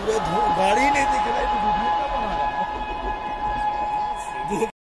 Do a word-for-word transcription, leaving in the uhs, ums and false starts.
गाड़ी नहीं दिख रहा है तो वीडियो क्या बना रहा है।